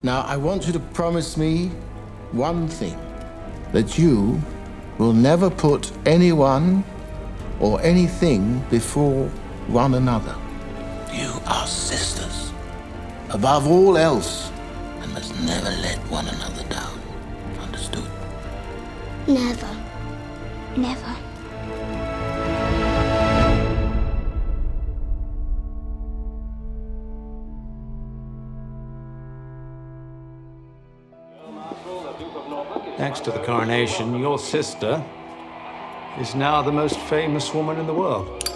Now, I want you to promise me one thing, that you will never put anyone or anything before one another. You are sisters, above all else, and must never let one another down. Understood? Never. Never. Thanks to the coronation, your sister is now the most famous woman in the world.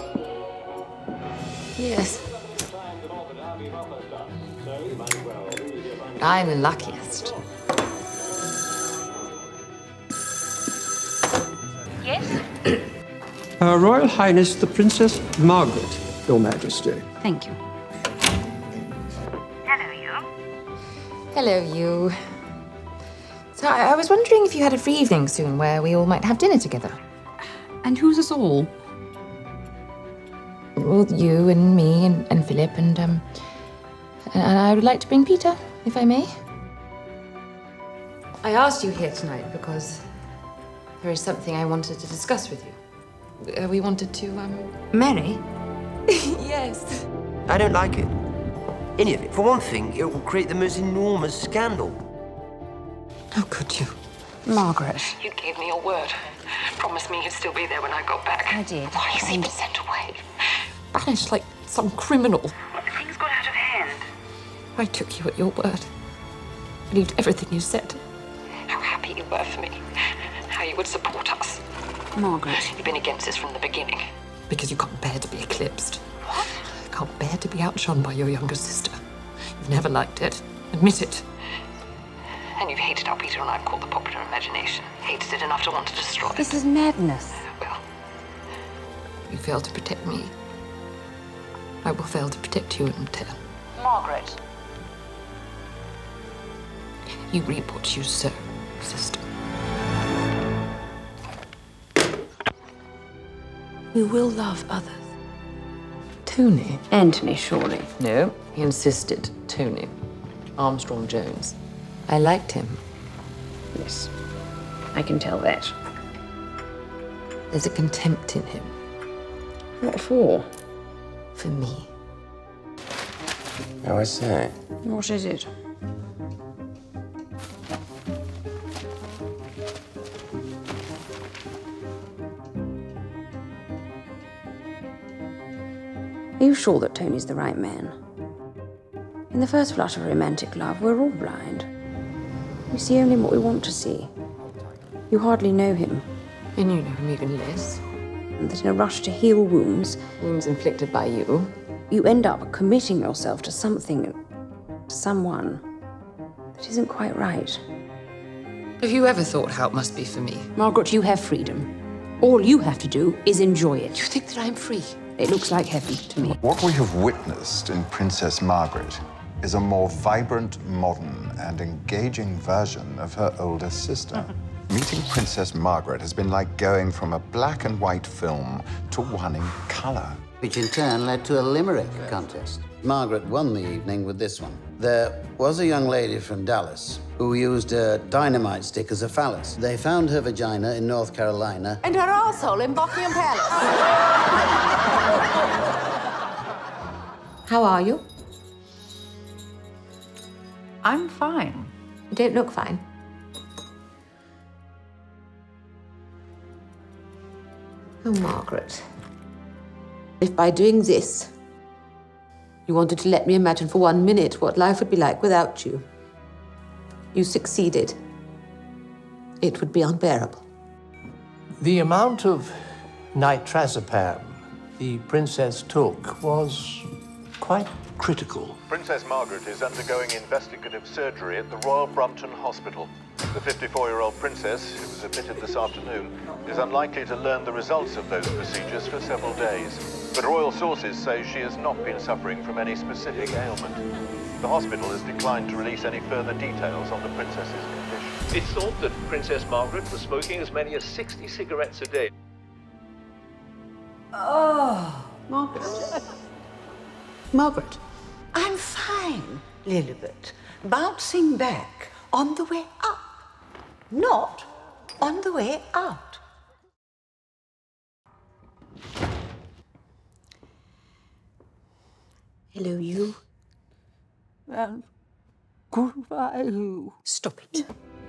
Yes. I'm the luckiest. Yes? Her Royal Highness the Princess Margaret, Your Majesty. Thank you. Hello, you. Hello, you. So I was wondering if you had a free evening soon where we all might have dinner together. And who's us all? Well, you and me and Philip and I would like to bring Peter, if I may. I asked you here tonight because there is something I wanted to discuss with you. We wanted to, Mary? Yes. I don't like it. Any of it. For one thing, it will create the most enormous scandal. How could you? Margaret. You gave me your word. Promised me you'd still be there when I got back. I did. Why has he been sent away? Banished like some criminal. Things got out of hand. I took you at your word. Believed everything you said. How happy you were for me. How you would support us. Margaret. You've been against us from the beginning. Because you can't bear to be eclipsed. What? You can't bear to be outshone by your younger sister. You've never liked it. Admit it. And you've hated how Peter and I have caught the popular imagination. Hated it enough to want to destroy it. This is madness. Well, You failed to protect me. I will fail to protect you in return. Margaret. You reap what you sow, sister. We will love others. Tony? Anthony, surely. No, he insisted. Tony. Armstrong Jones. I liked him. Yes. I can tell that. There's a contempt in him. What for? For me. Oh, I say. What is it? Are you sure that Tony's the right man? In the first flush of romantic love, we're all blind. We see only what we want to see. You hardly know him. And you know him even less. And that in a rush to heal wounds, Wounds inflicted by you. you end up committing yourself to something, to someone, that isn't quite right. Have you ever thought how it must be for me? Margaret, you have freedom. All you have to do is enjoy it. You think that I'm free? It looks like heaven to me. What we have witnessed in Princess Margaret is a more vibrant, modern, and engaging version of her older sister. Meeting Princess Margaret has been like going from a black and white film to one in color. Which in turn led to a limerick contest. Margaret won the evening with this one. There was a young lady from Dallas who used a dynamite stick as a phallus. They found her vagina in North Carolina. And her asshole in Buckingham Palace. How are you? I'm fine. You don't look fine. Oh, Margaret. If by doing this, you wanted to let me imagine for 1 minute what life would be like without you, you succeeded. It would be unbearable. The amount of nitrazepam the princess took was quite critical. Princess Margaret is undergoing investigative surgery at the Royal Brompton Hospital. The 54-year-old princess, who was admitted this afternoon, is unlikely to learn the results of those procedures for several days. But royal sources say she has not been suffering from any specific ailment. The hospital has declined to release any further details on the princess's condition. It's thought that Princess Margaret was smoking as many as 60 cigarettes a day. Oh, Margaret. Margaret, I'm fine. Lilibet, bouncing back on the way up, not on the way out. Hello, you. And goodbye, you. Stop it.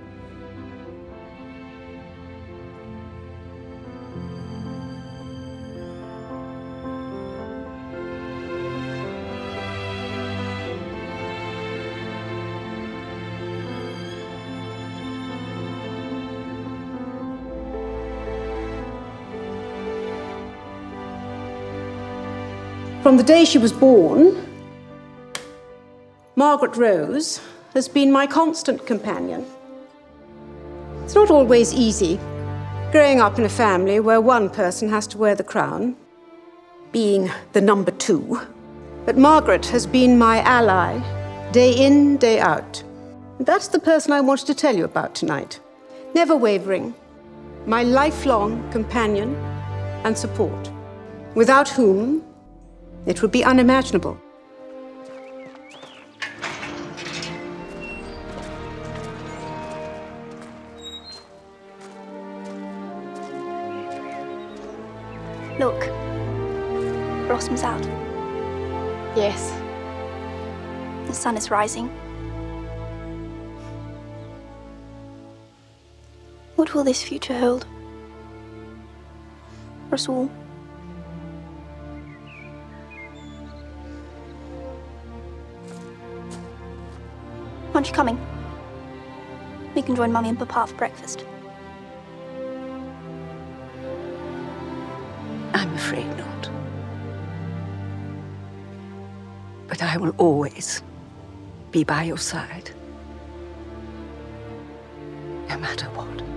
From the day she was born, Margaret Rose has been my constant companion. It's not always easy growing up in a family where one person has to wear the crown, being the number 2. But Margaret has been my ally, day in, day out. And that's the person I wanted to tell you about tonight. Never wavering, my lifelong companion and support, without whom it would be unimaginable. Look, blossom's out. Yes. The sun is rising. What will this future hold? For us all? Aren't you coming? We can join Mummy and Papa for breakfast. I'm afraid not. But I will always be by your side, no matter what.